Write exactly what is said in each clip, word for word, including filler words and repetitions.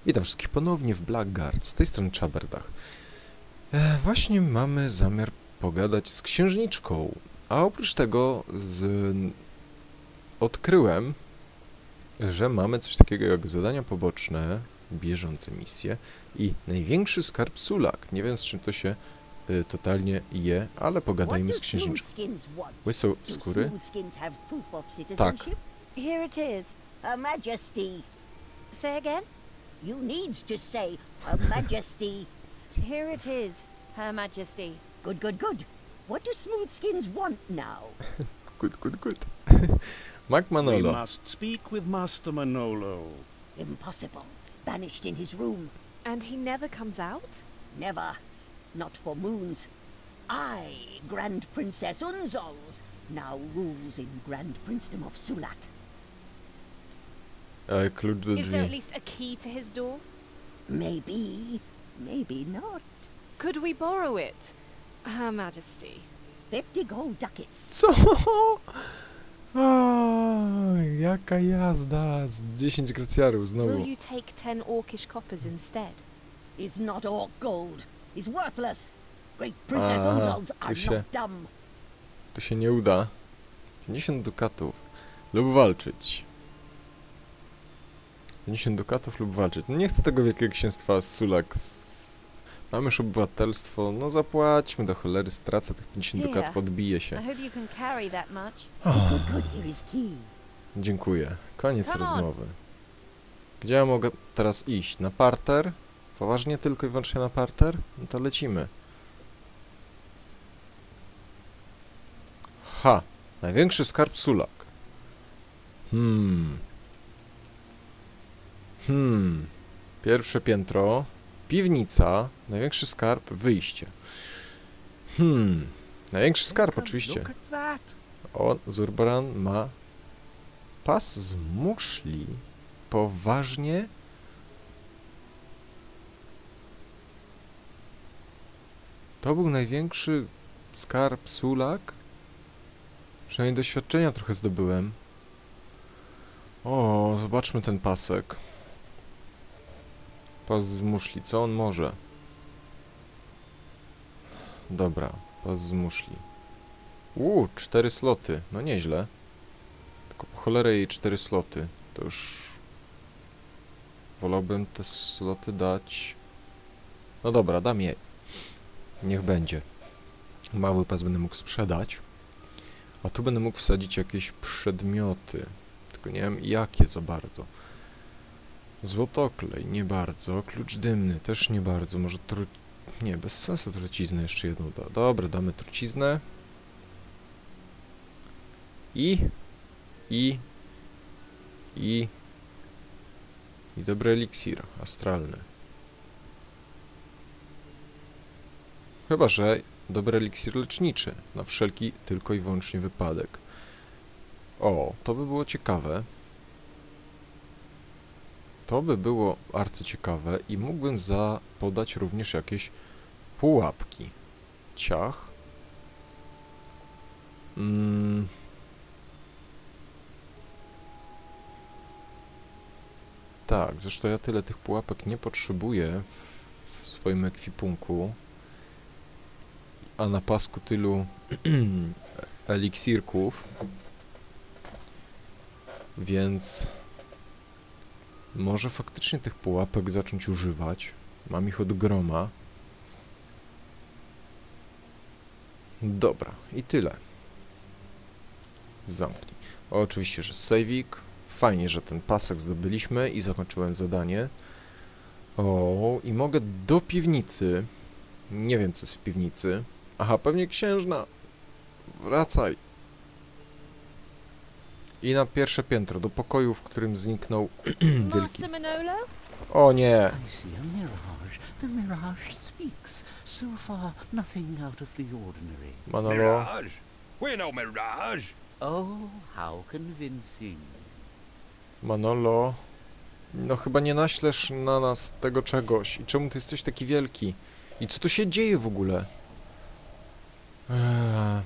Witam wszystkich ponownie w Blackguard, z tej strony Chaberdach. E, właśnie mamy zamiar pogadać z księżniczką, a oprócz tego z... odkryłem, że mamy coś takiego jak zadania poboczne, bieżące misje i największy skarb Sulak. Nie wiem, z czym to się y, totalnie je, ale pogadajmy z księżniczką. Łysoskóry? Tak. Here it is. Her Majesty. Say again? You need to say, Her Majesty. Here it is, Her Majesty. Good, good, good. What do Smoothskins want now? Good, good, good. Mac We Manolo. must speak with Master Manolo. Impossible. Banished in his room. And he never comes out? Never. Not for moons. I, Grand Princess Unzols, now rules in Grand Princedom of Sulak. E, klucz do Is there at drzwi. least a key to his door? Maybe, maybe not. Could we borrow it? Her Majesty. Fifty gold ducats. Co? O, jaka jazda! Z dziesięć gracjarów Will znowu. you take ten orcish coppers instead? Is not all gold. Is worthless. Great Princess Aha, Unzols tu are się- not dumb. To się nie uda. pięćdziesiąt dukatów. Lub walczyć. pięćdziesiąt dukatów lub walczyć. No nie chcę tego wielkiego księstwa z Sulak. Z... Mamy już obywatelstwo. No zapłaćmy do cholery. Stracę tych pięćdziesiąt Here. dukatów, odbiję I się. hope you can carry that much. Good, good, here is key. Dziękuję. Koniec Come on. rozmowy. Gdzie ja mogę teraz iść? Na parter? Poważnie tylko i wyłącznie na parter? No to lecimy. Ha! Największy skarb Sulak. Hmm. Hmm. Pierwsze piętro. Piwnica. Największy skarb. Wyjście. Hmm. Największy skarb oczywiście. Look at that. O, Zurbaran ma pas z muszli. Poważnie? To był największy skarb Sulak? Przynajmniej doświadczenia trochę zdobyłem. O, zobaczmy ten pasek. Pas z muszli, co on może? Dobra, pas z muszli. Uuu, cztery sloty. No nieźle. Tylko po cholerę jej cztery sloty. To już... Wolałbym te sloty dać... No dobra, dam jej. Niech będzie. Mały pas będę mógł sprzedać. A tu będę mógł wsadzić jakieś przedmioty. Tylko nie wiem jakie za bardzo. Złotoklej, nie bardzo. Klucz dymny, też nie bardzo. Może tru... Nie, bez sensu truciznę jeszcze jedną da. Dobra, damy truciznę. I... I... I... I dobry eliksir astralny. Chyba że dobry eliksir leczniczy. Na wszelki tylko i wyłącznie wypadek. O, to by było ciekawe. To by było arcyciekawe i mógłbym za podać również jakieś pułapki. Ciach. Mm. Tak, zresztą ja tyle tych pułapek nie potrzebuję w, w swoim ekwipunku. A na pasku tylu eliksirków. Więc może faktycznie tych pułapek zacząć używać. Mam ich od groma. Dobra, i tyle. Zamknij. O, oczywiście, że saveik. Fajnie, że ten pasek zdobyliśmy i zakończyłem zadanie. O, i mogę do piwnicy. Nie wiem, co jest w piwnicy. Aha, pewnie księżna. Wracaj. I na pierwsze piętro, do pokoju, w którym zniknął wielki... Master Manolo? O nie! I see a mirage. The mirage speaks. So far, nothing out of the ordinary. Manolo. Mirage? We're no mirage. Oh, how convincing. Manolo. No chyba nie naślesz na nas tego czegoś. I czemu ty jesteś taki wielki? I co tu się dzieje w ogóle? Eee.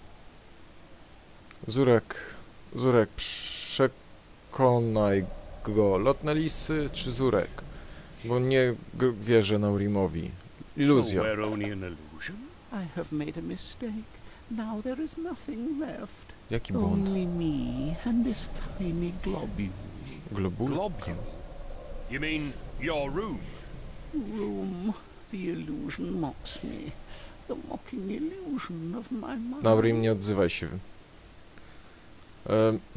Zurek. Zurek, przekonaj go. Lotne lisy czy Zurek? Bo nie g- wierzę Naurimowi. Iluzja. So we're only an illusion? I have made a mistake. Now there is nothing left. Jaki błąd? Only me and this tiny globule. Globulka. Globule? You mean your room? Room. The illusion mocks me. The mocking illusion of my mind. Naurim, nie odzywaj się. Ehm,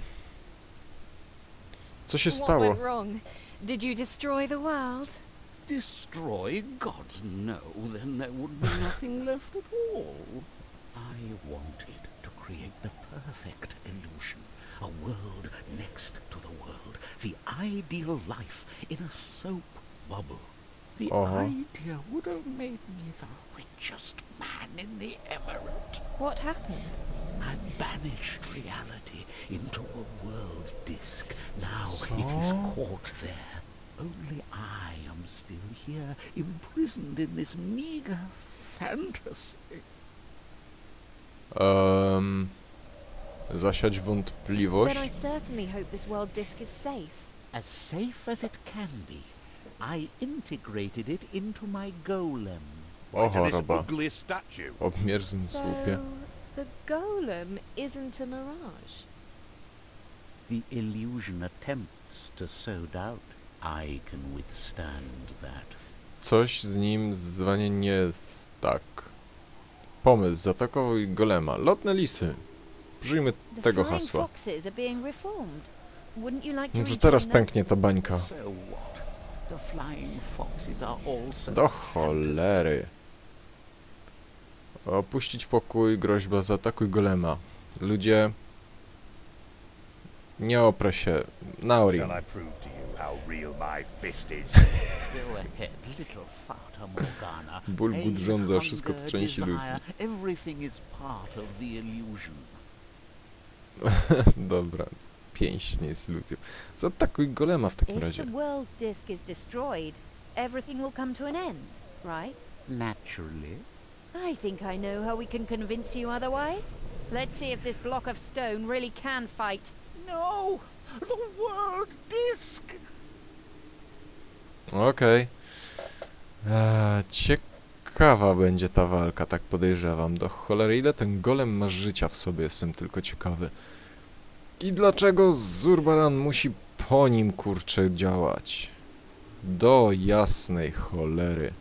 co się What stało? went wrong? Did you destroy the world? Destroy? God, no. Then there would be nothing left at all. I wanted to create the perfect illusion. A world next to the world. The ideal life in a soap bubble. The Uh-huh. idea would have made me the richest man in the emirate. What happened? I banished reality into a world disk. Now it is caught there. Only I am still here, imprisoned in this meager fantasy. Um, zasiać wątpliwość. Then I certainly hope this world disk is safe. As safe as it can be, I integrated it into my golem. O To this choroba. ugly statue? Obmierzłym So, słupie. the golem isn't a mirage. The illusion attempts to sow doubt. I can withstand that. Coś z nim zwanie nie jest tak. Pomysł, zaatakował golema. Lotne lisy. Użyjmy The tego flying hasła. foxes are being reformed. Wouldn't you like to Może rejoin teraz them? pęknie ta bańka. So what? The flying foxes are also Do cholery. Opuścić pokój, groźba, zaatakuj golema. Ludzie... Nie oprę się. Naurim. Shall I prove to you how real my fist is? Go ahead, little Fata Morgana. Ból Pain, but rządza, wszystko hunger, to część iluzji. desire, everything is part of the illusion. Dobra. Pięść nie jest iluzją. Zaatakuj golema w takim If razie. the world disk is destroyed, everything will come to an end, right? Naturally. I think I know how we can convince you otherwise. Let's see if this block of stone really can fight. No! The world disk! Okej. Eee, Ciekawa będzie ta walka, tak podejrzewam. Do cholery, ile ten golem ma życia w sobie, jestem tylko ciekawy. I dlaczego Zurbaran musi po nim, kurczę, działać? Do jasnej cholery.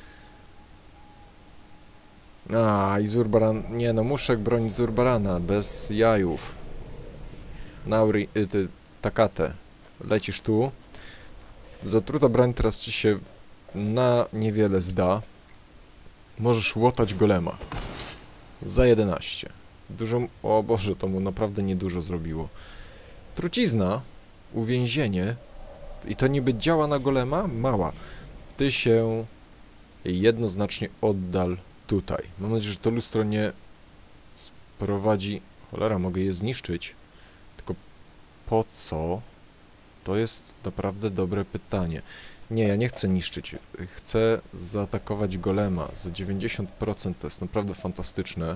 A, i Zurbaran... Nie no, muszę bronić Zurbarana, bez jajów. Nauri... Y, ty... Takate. Lecisz tu. Zatruta broń teraz ci się na niewiele zda. Możesz łotać golema. Za jedenaście. Dużo... O Boże, to mu naprawdę niedużo zrobiło. Trucizna. Uwięzienie. I to niby działa na golema? Mała. Ty się jednoznacznie oddal tutaj. Mam nadzieję, że to lustro nie sprowadzi... Cholera, mogę je zniszczyć. Tylko po co? To jest naprawdę dobre pytanie. Nie, ja nie chcę niszczyć. Chcę zaatakować golema. Za dziewięćdziesiąt procent to jest naprawdę fantastyczne.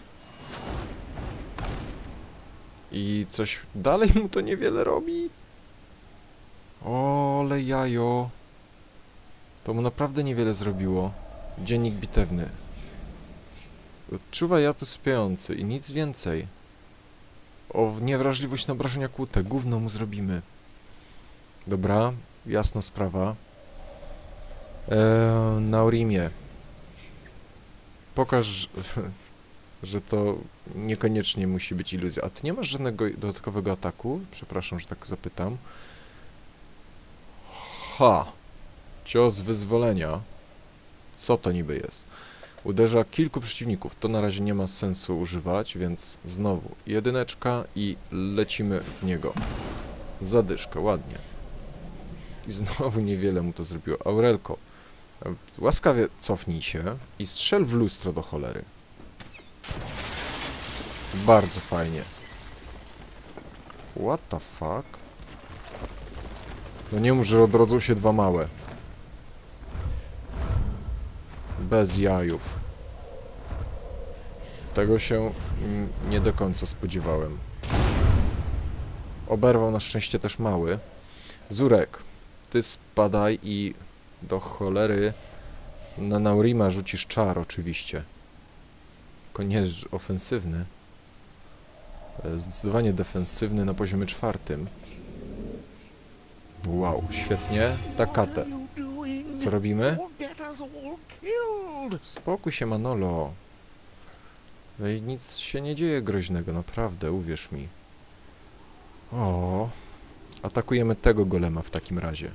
I coś dalej mu to niewiele robi. Ole jajo. To mu naprawdę niewiele zrobiło. Dziennik bitewny. Odczuwa jad usypiający i nic więcej. O niewrażliwość na obrażenia kłute. Gówno mu zrobimy. Dobra, jasna sprawa. Eee, Naurimie. Pokaż, że to niekoniecznie musi być iluzja. A ty nie masz żadnego dodatkowego ataku? Przepraszam, że tak zapytam. Ha! Cios wyzwolenia. Co to niby jest? Uderza kilku przeciwników. To na razie nie ma sensu używać, więc znowu jedyneczka i lecimy w niego. Zadyszka, ładnie. I znowu niewiele mu to zrobiło. Aurelko, łaskawie cofnij się i strzel w lustro do cholery. Bardzo fajnie. What the fuck? No nie mów, że odrodzą się dwa małe. Bez jajów. Tego się mm, nie do końca spodziewałem. Oberwał na szczęście też mały. Zurek, ty spadaj i do cholery na Naurima rzucisz czar oczywiście. Tylko nie ofensywny. Zdecydowanie defensywny na poziomie czwartym. Wow, świetnie. Takatę. Co robimy? Spokój się, Manolo. No i nic się nie dzieje groźnego, naprawdę, uwierz mi. O, atakujemy tego golema w takim razie.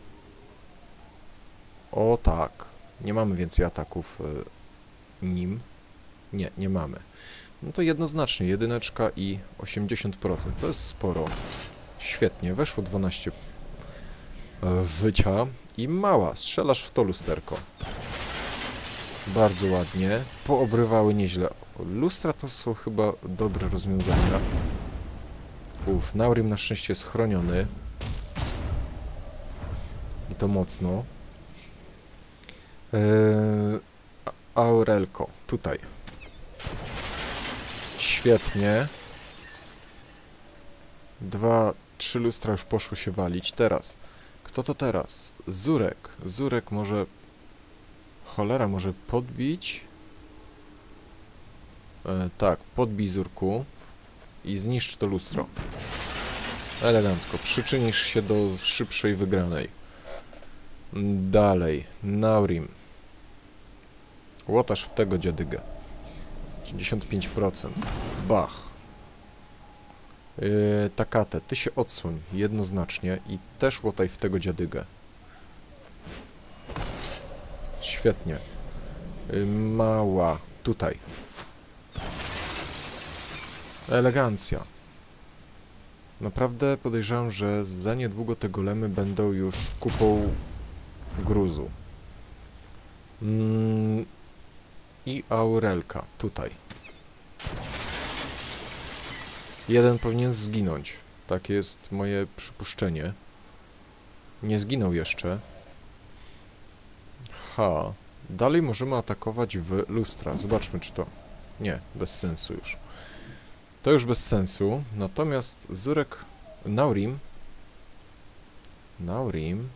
O tak. Nie mamy więcej ataków y, nim. Nie, nie mamy. No to jednoznacznie, jedyneczka i osiemdziesiąt procent. To jest sporo. Świetnie, weszło dwanaście y, życia. I mała, strzelasz w to lusterko. Bardzo ładnie. Poobrywały nieźle. Lustra to są chyba dobre rozwiązania. Uf, Naurim na szczęście jest chroniony. I to mocno. Eee, Aurelko, tutaj. Świetnie. Dwa, trzy lustra już poszły się walić. Teraz. Kto to teraz? Zurek. Zurek może... Cholera, może podbić? E, tak, podbij Zurku. I zniszcz to lustro. Elegancko. Przyczynisz się do szybszej wygranej. Dalej. Naurim. Łotasz w tego dziadygę. dziewięćdziesiąt pięć procent. Bach. Yy, Takate, ty się odsuń jednoznacznie i też łotaj w tego dziadygę. Świetnie. Yy, mała. Tutaj. Elegancja. Naprawdę podejrzewam, że za niedługo te golemy będą już kupą gruzu. Mm, I Aurelka. Tutaj. Jeden powinien zginąć. Takie jest moje przypuszczenie. Nie zginął jeszcze. Ha. Dalej możemy atakować w lustra. Zobaczmy, czy to... Nie, bez sensu już. To już bez sensu. Natomiast Zurek... Naurim... Naurim...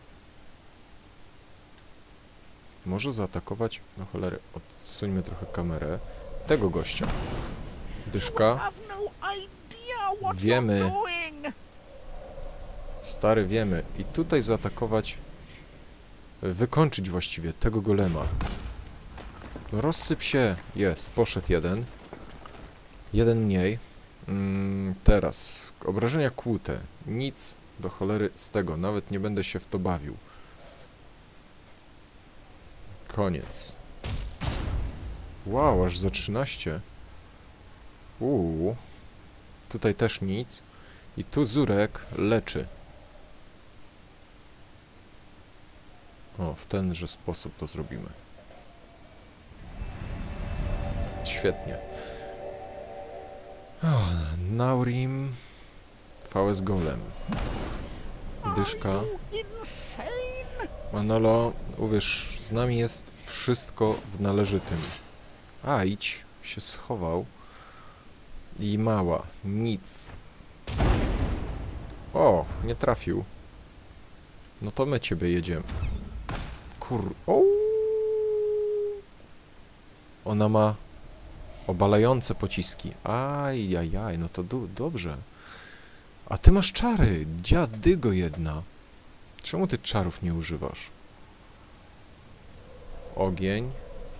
Może zaatakować... No cholery, odsuńmy trochę kamerę. Tego gościa. Dyszka. Wiemy. Stary, wiemy. I tutaj zaatakować... Wykończyć właściwie tego golema. No rozsyp się. Jest, poszedł jeden. Jeden mniej. Mm, teraz. Obrażenia kłute. Nic do cholery z tego. Nawet nie będę się w to bawił. Koniec. Wow, aż za trzynaście. Uuu. Tutaj też nic. I tu Zurek leczy. O, w tenże sposób to zrobimy. Świetnie. O, Naurim. V S Golem. Dyszka. Manolo, uwierz, z nami jest wszystko w należytym. A, idź, się schował. I mała, nic. O, nie trafił. No to my ciebie jedziemy. Kur... O! Ona ma obalające pociski. Ajajaj, no to do dobrze. A ty masz czary, dziadygo jedna. Czemu ty czarów nie używasz? Ogień.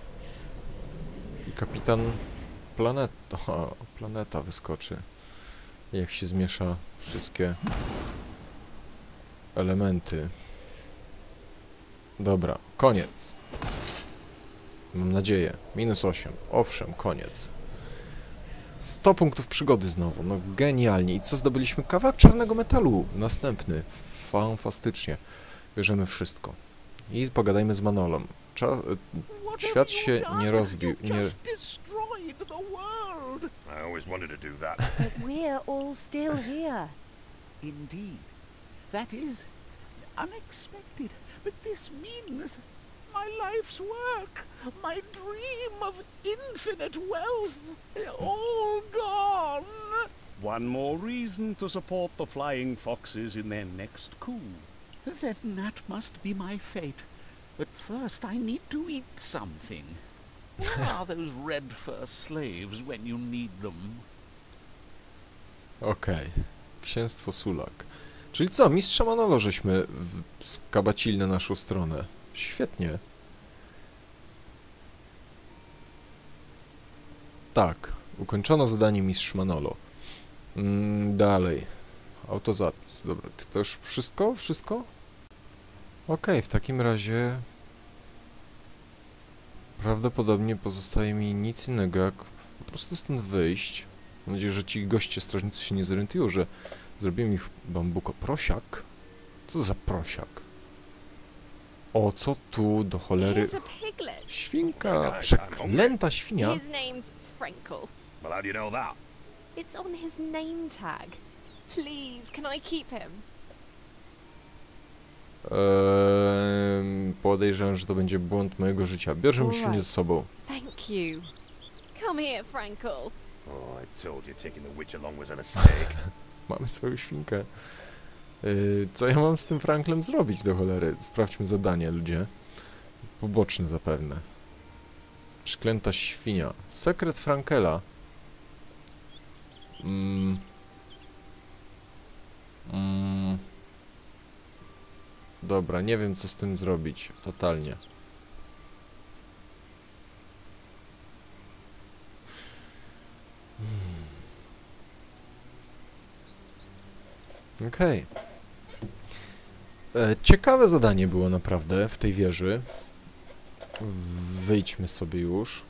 I kapitan planet... O, planeta wyskoczy. Jak się zmiesza wszystkie elementy. Dobra, koniec. Mam nadzieję. Minus osiem. Owszem, koniec. sto punktów przygody znowu. No genialnie. I co zdobyliśmy? Kawałek czarnego metalu. Następny. Fantastycznie. Bierzemy wszystko. I pogadajmy z Manolą. Cza świat się nie rozbił. Nie... I always wanted to do that. But we're all still here. Indeed. That is unexpected. But this means my life's work, my dream of infinite wealth, all gone. One more reason to support the Flying Foxes in their next coup. Then that must be my fate. But first I need to eat something. Where are those red fur slaves when you need them? Okej. Księstwo Sulak. Czyli co, mistrza Manolo żeśmy w- skabacili na naszą stronę. Świetnie. Tak. Ukończono zadanie mistrz Manolo. Mm, dalej. Autozapis. Dobra, to już wszystko? Wszystko? Okej, w takim razie... Prawdopodobnie pozostaje mi nic innego, jak po prostu stąd wyjść. Mam nadzieję, że ci goście strażnicy się nie zorientują, że zrobiłem ich bambuko. Prosiak? Co za prosiak? O co tu do cholery... Here's a piglet. Świnka! Przeklęta świnia! His name's Frankel. Well, how do you know that? It's on his name tag. Please, can I keep him? Eee, podejrzewam, że to będzie błąd mojego życia. Bierzemy świnię ze sobą. Thank you. Come here, Frankel. Oh, I told you taking the witch along was a mistake. Mamy swoją świnkę. Eee, co ja mam z tym Franklem zrobić do cholery? Sprawdźmy zadanie, ludzie. Poboczne zapewne. Przeklęta świnia. Sekret Frankela. Mm. Mm. Dobra, nie wiem co z tym zrobić. Totalnie. Okej. Okay. Ciekawe zadanie było naprawdę w tej wieży. Wyjdźmy sobie już.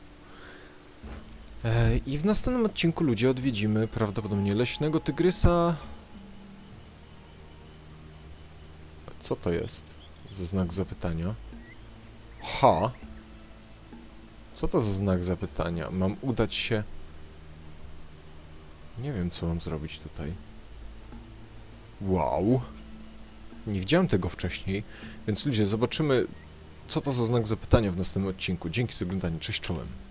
E, I w następnym odcinku, ludzie, odwiedzimy prawdopodobnie leśnego tygrysa. Co to jest? Za znak zapytania. Ha! Co to za znak zapytania? Mam udać się... Nie wiem, co mam zrobić tutaj. Wow! Nie widziałem tego wcześniej, więc ludzie, zobaczymy, co to za znak zapytania w następnym odcinku. Dzięki za oglądanie. Cześć czołem.